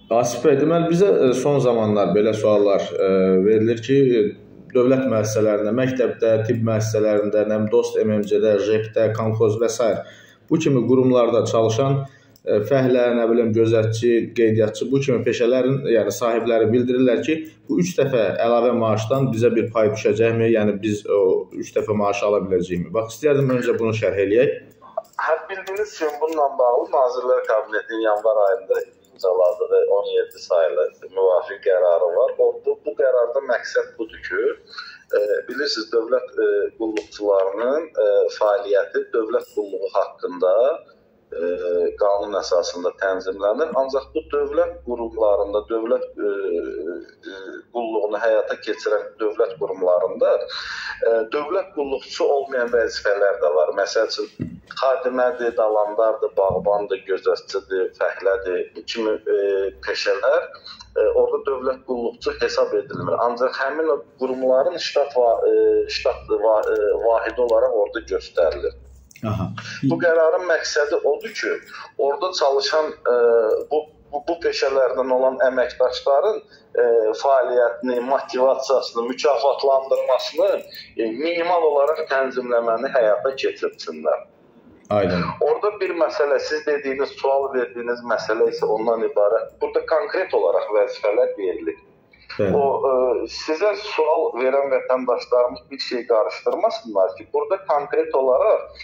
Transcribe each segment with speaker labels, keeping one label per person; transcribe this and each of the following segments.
Speaker 1: Asif bəy, deməli bizə son zamanlar belə suallar verilir ki, dövlət müəssisələrində, məktəbdə, tibb müəssisələrində, Dost MMC-də, JEK-də, Komxoz və s. bu kimi qurumlarda çalışan fəhlə, gözətçi, qeydiyyatçı, bu kimi peşələrin, yəni sahibləri bildirirlər ki, bu 3 dəfə əlavə maaşdan bizə bir pay düşəcəkmi? Yəni biz o 3 dəfə maaşı ala biləcəyikmi? Bax, istəyərdim öncə bunu şərh eləyək.
Speaker 2: Bildiyiniz kimi bununla bağlı Nazirlər Kabinetinin yanvar ayında imzaladığı 17 sayılı müvafiq qərarı var. Bu qərarda məqsəd budur ki, bilirsiniz, dövlət qulluqçularının fəaliyyəti dövlət qulluğu haqqında qanun əsasında tənzimlənir. Ancaq bu dövlət qurumlarında, dövlət qulluğunu həyata keçirən dövlət qurumlarında dövlət qulluqçusu olmayan vəzifələr də var. Məsəl üçün, xadimədir, dalandardır, bağbandır, gözətçidir, fəhlədir, bu kimi peşələr orada dövlət qulluqçu hesab edilmir. Ancaq həmin o qurumların ştat vahidi olaraq orada göstərilir.
Speaker 1: Aha.
Speaker 2: Bu qərarın məqsədi odur ki, orada çalışan bu peşələrdən olan əməkdaşların fəaliyyətini, motivasiyasını, mükafatlandırmasını minimal olaraq tənzimləməni həyata keçirsinlər.
Speaker 1: Aynen.
Speaker 2: Orada bir məsələ, siz dediyiniz, sual verdiyiniz məsələ isə ondan ibarət. Burada konkret olaraq vəzifələr verilir.
Speaker 1: Evet.
Speaker 2: Sizə sual verən vətəndaşlarımız bir şey qarışdırmasınlar ki, burada konkret olaraq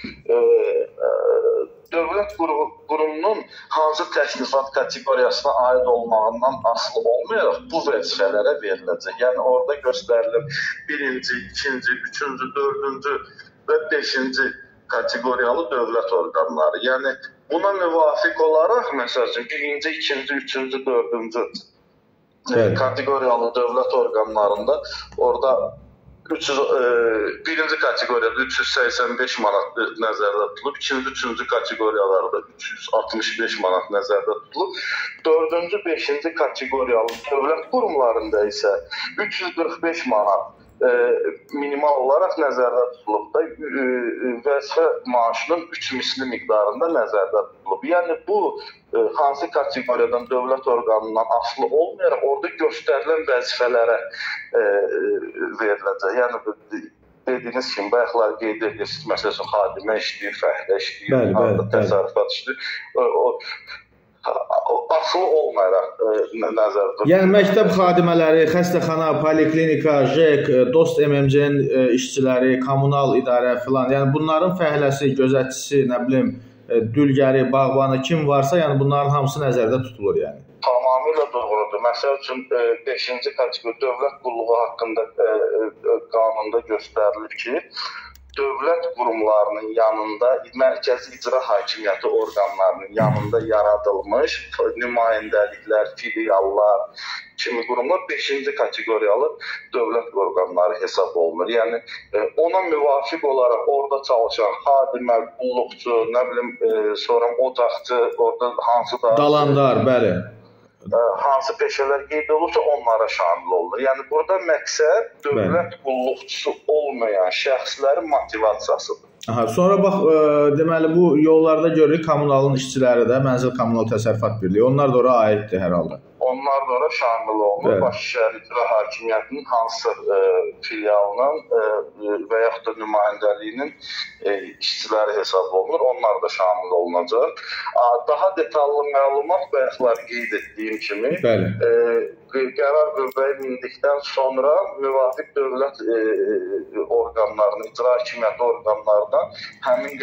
Speaker 2: dövlət qurumunun hansı təşkillat kateqoriyasına aid olmağından asılı olmayaraq bu vəzifələrə veriləcək. Yəni orada göstərilir 1-ci, 2-ci, 3-cü, 4-cü və 5-ci kateqoriyalı dövlət orqanları. Yəni buna müvafiq olaraq, məsəl üçün 1-ci, 2-ci, 3-cü, 4-cü kateqoriyalı dövlət orqanlarında orada 1-ci kateqoriyada 385 manat nəzərdə tutulub, 2-ci, 3-cü kateqoriyalarda 365 manat nəzərdə tutulub, 4-cü, 5-ci kateqoriyalı dövlət qurumlarında isə 345 manat minimal olaraq nəzərdə tutulub da vəzifə maaşının 3 misli miqdarında nəzərdə tutulub. Yəni bu hansı kateqoriyadan dövlət orqanından asılı olmayaraq orada göstərilən vəzifələrə veriləcək. Yəni dediyiniz kimi bayaqlar qeyd edirsiniz, məsələn, xadimə işləyir, fəhlə işləyir, təsərrüfat işləyir. Asılı olmayaraq nəzərdə tutulur.
Speaker 1: Yəni məktəb xadimələri, xəstəxana, poliklinika, JEK, Dost MMC-nin işçiləri, kommunal idarə filan, yəni bunların fəhləsi, gözətçisi, dülgəri, bağbanı kim varsa, yəni bunların hamısı nəzərdə tutulur yəni.
Speaker 2: Tamamilə doğrudur. Məsəl üçün 5-ci kateqoriya dövlət qulluğu haqqında qanunda göstərilir ki, dövlət qurumlarının yanında, mərkəzi icra hakimiyyəti orqanlarının yanında yaradılmış nümayəndəliklər, filiallar kimi qurumlar 5-ci kateqoriyalı dövlət orqanları hesab olunur. Yəni ona müvafiq olaraq orada çalışan xadimə, qulluqçu, sonra ocaqçı, orada hansı da
Speaker 1: dalandar, bəli.
Speaker 2: Hansı peşələr qeyd olursa onlara şamil olunur. Yəni burada məqsəd dövlət qulluqçusu olmayan şəxslərin motivasiyasıdır.
Speaker 1: Aha, sonra bax, deməli bu yollarda görürük kommunalın işçiləri də, Mənzil Kommunal Təsərrüfat Birliyi, onlar da ora aiddir hər halda.
Speaker 2: Onlar da ora şamil olunur. Evet. Bakı Şəhər İcra Hakimiyyətinin hansı filialının və yaxud da nümayəndəliyinin işçiləri hesab olunur. Onlar da şamil olunacaq. Daha detallı məlumat bayaqlar qeyd etdiyim kimi qərar qüvvəyə mindikdən sonra müvafiq dövlət orqanlarının, icra hakimiyyəti orqanlarından həmin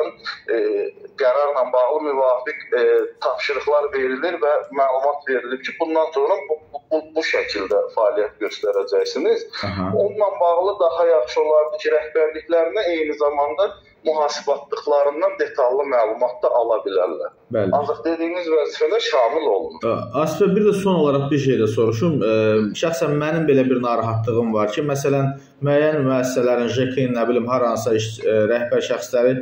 Speaker 2: qərarla bağlı müvafiq tapşırıqlar verilir və məlumat verilir ki, bundan sonra bu şəkildə fəaliyyət göstərəcəksiniz. Onunla bağlı daha yaxşı olardı ki, rəhbərliklərinə eyni zamanda mühasibatlıqlarından detallı məlumat da ala bilərlər. Bəli. Ancaq dediyiniz vəzifələr şamil olunur.
Speaker 1: Asif, bir də son olaraq bir şey də soruşum. Şəxsən mənim belə bir narahatlığım var ki, məsələn, müəyyən müəssisələrin, JEK-in, hər hansısa rəhbər şəxsləri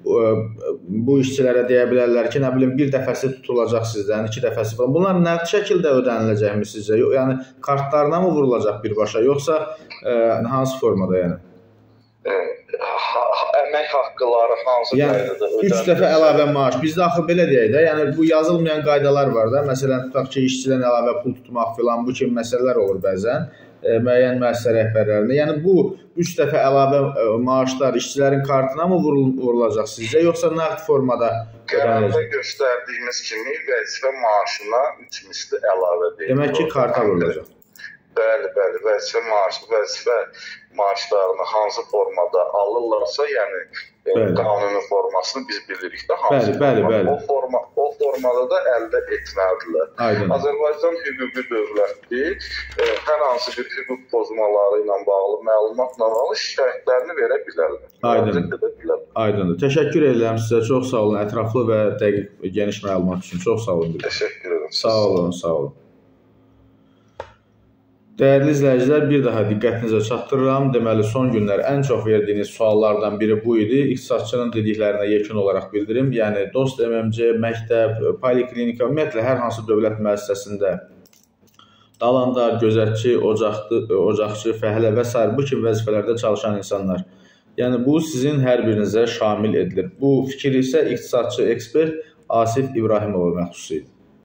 Speaker 1: bu işçilərə deyə bilərlər ki, bir dəfəsi tutulacaq sizdən, 2 dəfəsi falan. Bunlar nə şəkildə ödəniləcəkmi sizcə? Yəni, kartlarına mı vurulacaq birbaşa, yoxsa hansı formada yəni?
Speaker 2: əmək haqqıları hansı qaydada ödənilir?
Speaker 1: 3 dəfə əlavə maaş. Bizdə axı belə deyək də, yəni bu yazılmayan qaydalar var da. Məsələn, tutaq ki, işçidən əlavə pul tutmaq filan, bu kimi məsələlər olur bəzən müəyyən müəssisə rəhbərlərində. Yəni bu 3 dəfə əlavə maaşlar işçilərin kartına mı vurulacaq sizcə, yoxsa nağd formada ödəniləcək?
Speaker 2: Qərarda göstərdiyimiz kimi vəzifə maaşına 3 misli əlavə edilir.
Speaker 1: Demək ki, karta vurulacaq.
Speaker 2: Bəli, vəzifə maaşlarını hansı formada alırlarsa, yəni qanuni formasını biz bilirik də hansı formada. O formada da əldə etməlidirlər. Azərbaycan hüquqi dövlətdir. Hər hansı bir hüquq pozmaları ilə bağlı məlumatla bağlı şikayətlərini verə bilərlər.
Speaker 1: Aydındır. Təşəkkür edirəm sizə. Çox sağ olun. Ətraflı və dəqiq geniş məlumat üçün. Çox sağ olun.
Speaker 2: Təşəkkür edirəm.
Speaker 1: Sağ olun. Dəyərli izləyicilər, bir daha diqqətinizə çatdırıram. Deməli, son günlər ən çox verdiyiniz suallardan biri bu idi. İqtisadçının dediklərinə yekun olaraq bildirim. Yəni, DOST MMC, məktəb, poliklinika, ümumiyyətlə, hər hansı dövlət müəssisəsində dalandar, gözətçi, ocaqçı, fəhlə və s. bu kimi vəzifələrdə çalışan insanlar. Yəni, bu sizin hər birinizə şamil edilir. Bu fikir isə iqtisadçı ekspert Asif İbrahimova məxsus idi.